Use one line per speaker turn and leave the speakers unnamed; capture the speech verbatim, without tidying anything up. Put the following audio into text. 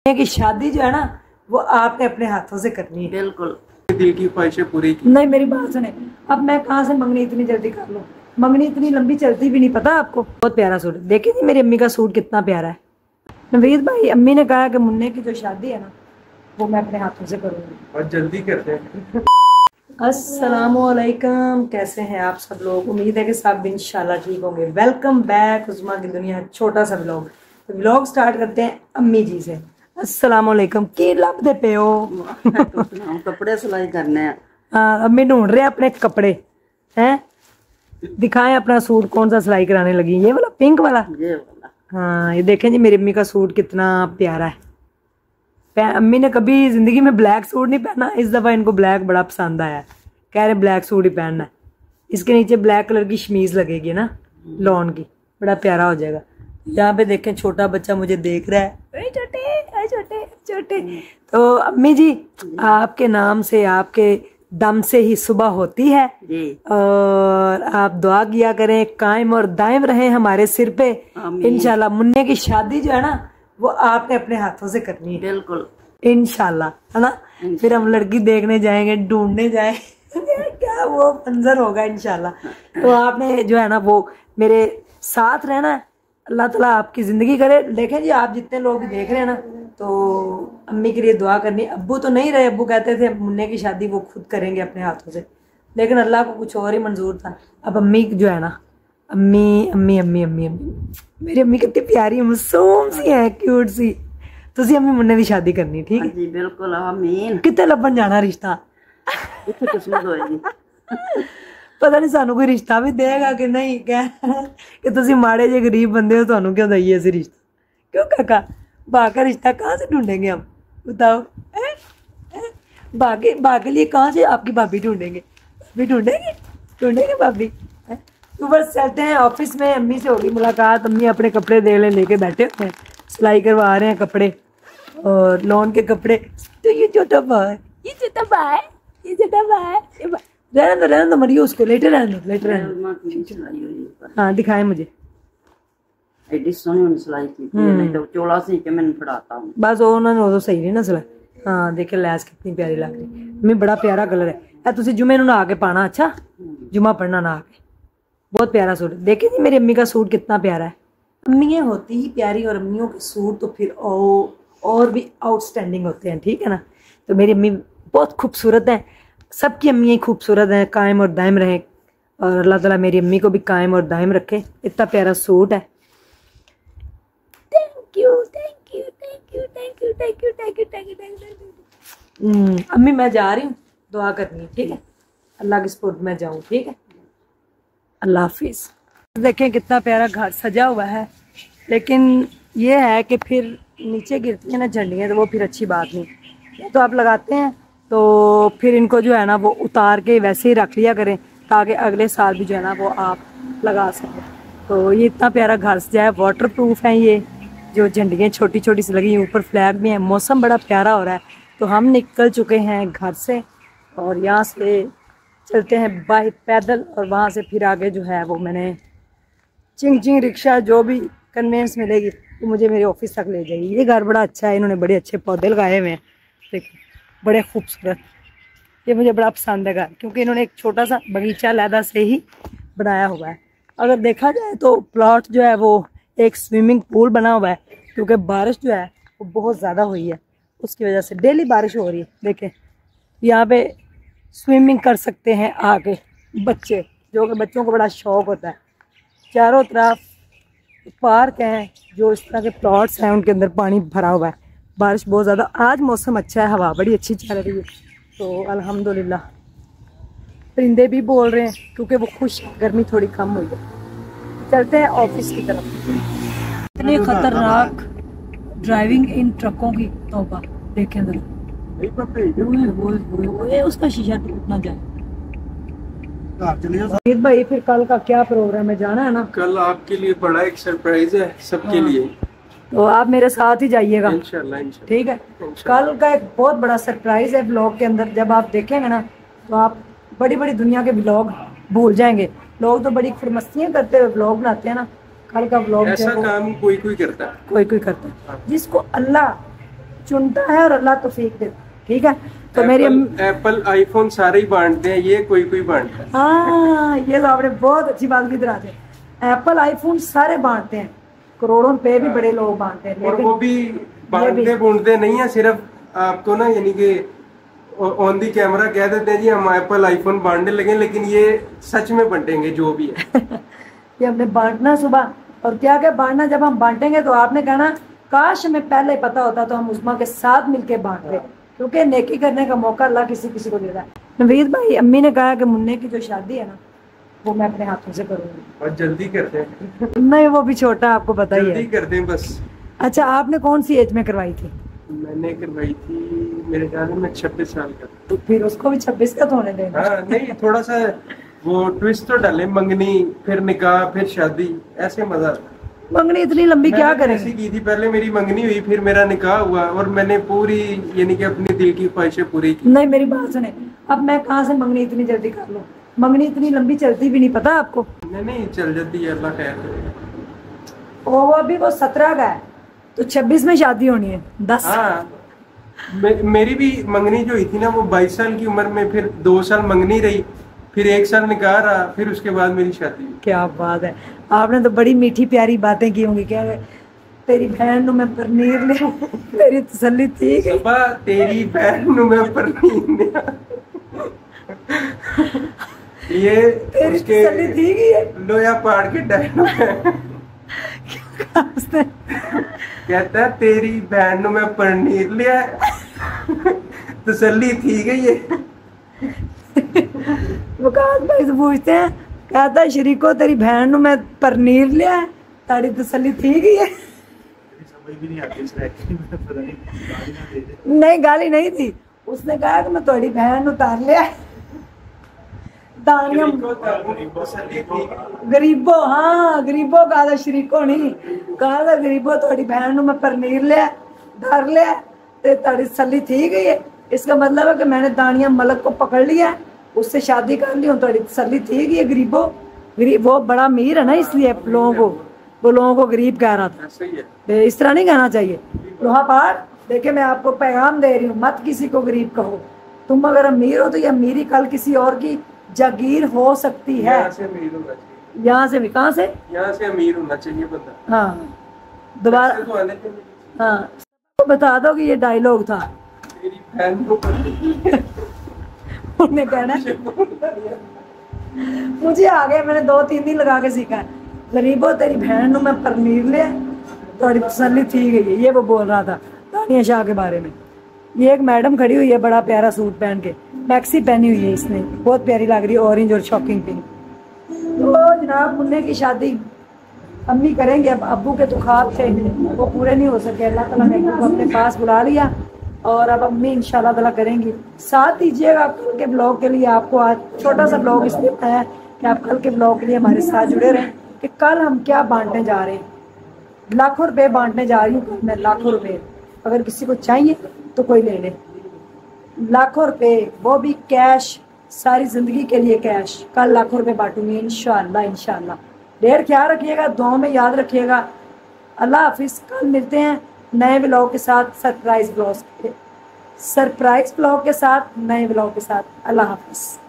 की शादी जो है ना वो आपने अपने हाथों से करनी है।
बिल्कुल
दिल की ख्वाहिशें पूरी की। नहीं मेरी बात सुने, अब मैं कहाँ से मंगनी इतनी जल्दी कर लूँ? मंगनी इतनी लंबी चलती भी नहीं, पता आपको। बहुत प्यारा सूट, देखिए जी मेरी अम्मी का सूट कितना प्यारा है। नवीद भाई, अम्मी ने कहा कि मुन्ने की जो शादी है ना वो मैं अपने हाथों से करूँगी और जल्दी करते हैं। अस्सलामुअलैकुम, कैसे हैं आप सब लोग? उम्मीद है कि सब इंशाल्लाह ठीक होंगे। वेलकम बैक उस्मा की दुनिया, छोटा सा व्लॉग। तो व्लॉग स्टार्ट करते हैं अम्मी जी से। अस्सलामुअलैकुम, की लभदे पे हो?
कपड़े सिलाई करने हैं।
हाँ, अम्मी ढूंढ रहे हैं अपने कपड़े हैं। दिखाएं अपना सूट कौन सा सिलाई कराने लगी। ये वाला पिंक वाला,
ये वाला।
हाँ ये देखें जी मेरी अम्मी का सूट कितना प्यारा है। अम्मी ने कभी जिंदगी में ब्लैक सूट नहीं पहना, इस दफा इनको ब्लैक बड़ा पसंद आया। कह रहे ब्लैक सूट ही पहनना है। इसके नीचे ब्लैक कलर की शमीज लगेगी ना लॉन की, बड़ा प्यारा हो जाएगा। यहाँ पे देखें छोटा बच्चा मुझे देख रहा है, छोटे छोटे छोटे। तो अम्मी जी आपके नाम से, आपके दम से ही सुबह होती है
जी।
और आप दुआ किया करें कायम और दायम रहे हमारे सिर पे इंशाल्लाह। मुन्ने की शादी जो है ना वो आपने अपने हाथों से करनी है।
बिल्कुल
इंशाल्लाह, है ना। फिर हम लड़की देखने जाएंगे, ढूंढने जाएंगे क्या वो मंजर होगा इंशाल्लाह। तो आपने जो है ना वो मेरे साथ रहना है। अल्लाह ताला आपकी जिंदगी करे। देखें जी आप जितने लोग भी देख रहे हैं ना, तो अम्मी के लिए दुआ करनी। अब्बू तो नहीं रहे, अब्बू कहते थे मुन्ने की शादी वो खुद करेंगे अपने हाथों से, लेकिन अल्लाह को कुछ और ही मंजूर था। अब अम्मी जो है ना, अम्मी अम्मी अम्मी अम्मी अम्मी मेरी अम्मी कितनी प्यारी मासूम सी है, क्यूट सी। तुसी अम्मी मुन्ने की शादी करनी, ठीक है
जी? बिल्कुल आमीन।
कितने लभन जाना रिश्ता?
इत्थे किस्मत होएगी।
पता नहीं सानू कोई रिश्ता भी देगा कि नहीं। क्या कि तुसी माड़े जे गरीब बंदे हो, थानू क्यों दईए ऐसे रिश्ता? क्यों काका, बा का रिश्ता कहाँ से ढूंढेंगे हम, बताओ? बाकी बा के लिए कहाँ से आपकी भाभी ढूंढेंगे? भाभी ढूंढेंगे ढूंढेंगे भाभी। तो बस चलते हैं ऑफिस में। अम्मी से होगी मुलाकात। अम्मी अपने कपड़े दे ले लेके बैठे हुए हैं, सिलाई करवा रहे हैं कपड़े और लॉन के कपड़े। तो ये छोटा भाई, ये छोटा भाई, ये छोटा भाई, रहने दो रहने दो, मरियो उसको, लेटे रहने दो, लेटे रहने दो। हाँ दिखाएं मुझे।
एडी सोनी सिलाई की थी, नहीं तो चोला सी के मैंने फड़ाता हूं
बस वो उन्होंने वो तो सही नहीं ना सिलाई। हाँ देखे लैस कितनी प्यारी लग रही। मैं बड़ा प्यारा कलर है। तुसी जुमे नू नहा के पाना, अच्छा जुमा पढ़ना नहा के। बहुत प्यारा सूट। देखिए जी मेरी अम्मी का सूट कितना प्यारा है। अम्मियाँ होती ही प्यारी और अम्मियों के सूट तो फिर और भी आउटस्टैंडिंग होते हैं, ठीक है ना। तो मेरी अम्मी बहुत खूबसूरत है। सबकी अम्मियाँ खूबसूरत हैं, कायम और दायम रहे और अल्लाह ताला मेरी अम्मी को भी कायम और दायम रखे। इतना प्यारा सूट है। Thank you thank you thank you thank you thank you thank you thank you thank you. अम्मी मैं जा रही हूँ, दुआ करनी है, ठीक है? अल्लाह के सपोर्ट में जाऊँ, ठीक है? अल्लाह हाफिज। देखें कितना प्यारा घर सजा हुआ है, लेकिन ये है कि फिर नीचे गिरती है ना झंडियाँ, तो वो फिर अच्छी बात नहीं। तो आप लगाते हैं तो फिर इनको जो है ना वो उतार के वैसे ही रख लिया करें, ताकि अगले साल भी जो है ना वो आप लगा सकें। तो ये इतना प्यारा घर सजा है, वाटर प्रूफ है। ये जो झंडियाँ छोटी छोटी सी लगी, ऊपर फ्लैग भी है। मौसम बड़ा प्यारा हो रहा है। तो हम निकल चुके हैं घर से और यहाँ से चलते हैं बाई पैदल और वहाँ से फिर आगे जो है वो मैंने चिंग चिंग रिक्शा जो भी कन्वेंस मिलेगी तो मुझे मेरे ऑफिस तक ले जाएगी। ये घर बड़ा अच्छा है, इन्होंने बड़े अच्छे पौधे लगाए हुए हैं, देखिए बड़े खूबसूरत। ये मुझे बड़ा पसंद है घर, क्योंकि इन्होंने एक छोटा सा बगीचा लैदा से ही बनाया हुआ है। अगर देखा जाए तो प्लॉट जो है वो एक स्विमिंग पूल बना हुआ है, क्योंकि बारिश जो है वो बहुत ज़्यादा हुई है, उसकी वजह से डेली बारिश हो रही है। देखें यहाँ पे स्विमिंग कर सकते हैं आके बच्चे, जो कि बच्चों को बड़ा शौक होता है। चारों तरफ पार्क हैं, जो इस तरह के प्लॉट्स हैं उनके अंदर पानी भरा हुआ है। बारिश बहुत ज़्यादा, आज मौसम अच्छा है, हवा बड़ी अच्छी चल रही है, तो अल्हम्दुलिल्लाह। परिंदे भी बोल रहे हैं क्योंकि वो खुश, गर्मी थोड़ी कम हुई है। चलते हैं ऑफिस की तरफ। इतनी खतरनाक ड्राइविंग इन ट्रकों की, तौबा देखें जरा, उसका शीशा टूट ना जाए। भाई फिर कल का क्या प्रोग्राम है, जाना है ना?
कल आपके लिए बड़ा एक सरप्राइज है सबके हाँ। लिए,
तो आप मेरे साथ ही जाइएगा
इंशाल्लाह इंशाल्लाह, ठीक
है? कल का एक बहुत बड़ा सरप्राइज है ब्लॉग के अंदर। जब आप देखेंगे ना तो आप बड़ी बड़ी दुनिया के ब्लॉग भूल जाएंगे। लोग तो बड़ी खुरमस्तियाँ करते हुए ब्लॉग बनाते हैं ना, कल का ब्लॉग
ऐसा काम कोई कोई करता है,
कोई कोई करता है। जिसको अल्लाह चुनता है और अल्लाह तौफीक देता है, ठीक है। तो मेरी अम्मी
एप्पल आईफोन सारे ही बांटते हैं, ये कोई कोई बांटता है।
हाँ, ये तो आपने बहुत अच्छी बात की तरह से, एप्पल आईफोन सारे बांटते हैं, करोड़ों रुपए भी बड़े लोग बांटते हैं,
और वो भी बांटते बूंटते नहीं है, सिर्फ आपको ना यानी कि ऑन दी कैमरा कह देते हैं जी हम एप्पल आईफोन बांटने लगे, लेकिन ये सच में बांटेंगे जो भी है।
ये हमने बांटना सुबह, और क्या क्या बांटना, जब हम बांटेंगे तो आपने कहना काश हमें पहले पता होता तो हम उस्मा के साथ मिलके बांटते, क्योंकि नेकी करने का मौका अल्लाह किसी किसी को देता है। नवीद भाई, अम्मी ने कहा कि मुन्ने की जो शादी है ना वो मैं अपने हाथों से करूंगी,
और जल्दी करते हैं।
नहीं वो भी छोटा, आपको पता ही है,
जल्दी करते हैं बस।
अच्छा, आपने कौन सी एज में करवाई थी?
मैंने करवाई थी मेरे ख्याल में छब्बीस साल का।
तो फिर उसको भी छब्बीस का तो होने देना।
हाँ नहीं, थोड़ा सा वो ट्विस्ट तो डाले, मंगनी फिर निकाह फिर शादी, ऐसे मजा।
मंगनी इतनी लंबी क्या
मैंने ऐसी
करेंगे?
की थी, पहले मेरी मंगनी हुई फिर मेरा निकाह हुआ, और मैंने पूरी यानी कि अपनी दिल की ख्वाहिशें पूरी की।
नहीं मेरी बात सुने, अब मैं कहाँ से मंगनी इतनी जल्दी कर लूँ? मंगनी इतनी लंबी चलती भी नहीं, पता आपको?
नहीं नहीं, चल जाती है, अल्लाह खैर करे।
वो वो अभी वो सत्रह का है, तो छब्बीस में शादी होनी है, दस।
हाँ, मे, मेरी भी मंगनी जो हुई थी ना वो बाईस साल की उम्र में, फिर दो साल मंगनी रही, फिर एक साल निकाह रहा, फिर उसके बाद मेरी शादी हुई।
क्या बात है, आपने तो बड़ी मीठी प्यारी बातें की होंगी। क्या तेरी बहन नु मैं पनीर ले, तेरी तसल्ली थी कि
सुबह तेरी बहन नु मैं पनीर ले, ये
तेरी
उसके
तसल्ली थी कि ये
लोया पाड़ के डायलॉग है।
उसने
कहता है तेरी बहन नु मैं पनीर लिया, तसल्ली थी गई है।
वकास भाई से पूछते हैं, कहता है शरीको तेरी बहन नु मैं पनीर लिया है, तारी तसल्ली थी गई है। नहीं गाली नहीं थी, उसने कहा कि मैं थोड़ी बहन उतार लिया दानिया गरीबो, हाँ गरीबो कहा था, शरीको नहीं कहा था, गरीबो थोड़ी बहन नु मैं पनीर लिया धर लिया ते तारी तसल्ली थी गई है। इसका मतलब है कि मैंने दानिया मलक को पकड़ लिया, उससे शादी कर ली, थोड़ी तसल्ली थी गई है। गरीबो, गरीब वो बड़ा अमीर है ना, इसलिए लोगों को वो लोगों को गरीब कह रहा था।
सही है,
तो इस तरह नहीं कहना चाहिए। लोहा पार देखिए, मैं आपको पैगाम दे रही हूँ, मत किसी को गरीब कहो। तुम अगर अमीर हो तो ये अमीरी कल किसी और की जागीर हो सकती है।
यहाँ से अमीर होना चाहिए,
यहाँ से भी, कहाँ से?
यहाँ से अमीर होना चाहिए बंदा।
हाँ दोबारा,
तो आने के लिए
हाँ तो बता दो कि ये डायलॉग था।
तेरी बहन को पनीर
उन्हें कहना मुझे आ गया, मैंने दो तीन दिन लगा के सीखा है। गरीबो तेरी बहन मैं पनीर ले, थोड़ी तसल्ली थी गई है, ये वो बोल रहा था दानिया शाह के बारे में। ये एक मैडम खड़ी हुई है बड़ा प्यारा सूट पहन के, मैक्सी पहनी हुई है इसने, बहुत प्यारी लग रही है, ऑरेंज और शॉकिंग पिंक। तो जनाब मुन्ने की शादी अम्मी करेंगे, अब अब्बू के तो ख्वाब थे वो पूरे नहीं हो सके, अल्लाह ताला ने अब्बू को अपने पास बुला लिया और अब अम्मी इंशाल्लाह ताला करेंगी। साथ दीजिएगा कल के ब्लॉग के लिए, आपको आज छोटा सा ब्लॉग इसलिए बनाया कि आप कल के ब्लॉग के लिए हमारे साथ जुड़े रहें कि कल हम क्या बांटने जा रहे हैं। लाखों रुपए बांटने जा रही हूँ कल मैं, लाखों रुपए। अगर किसी को चाहिए तो कोई ले ले, लाखों रुपए, वो भी कैश, सारी जिंदगी के लिए कैश। कल लाखों रुपए बांटूंगी इंशाल्लाह इंशाल्लाह। ढेर ख्याल रखिएगा, दुआओं में याद रखिएगा। अल्लाह हाफिज। कल मिलते हैं नए ब्लॉग के साथ, सरप्राइज ब्लॉग के सरप्राइज ब्लॉग के साथ, नए ब्लॉग के साथ। अल्लाह हाफिज।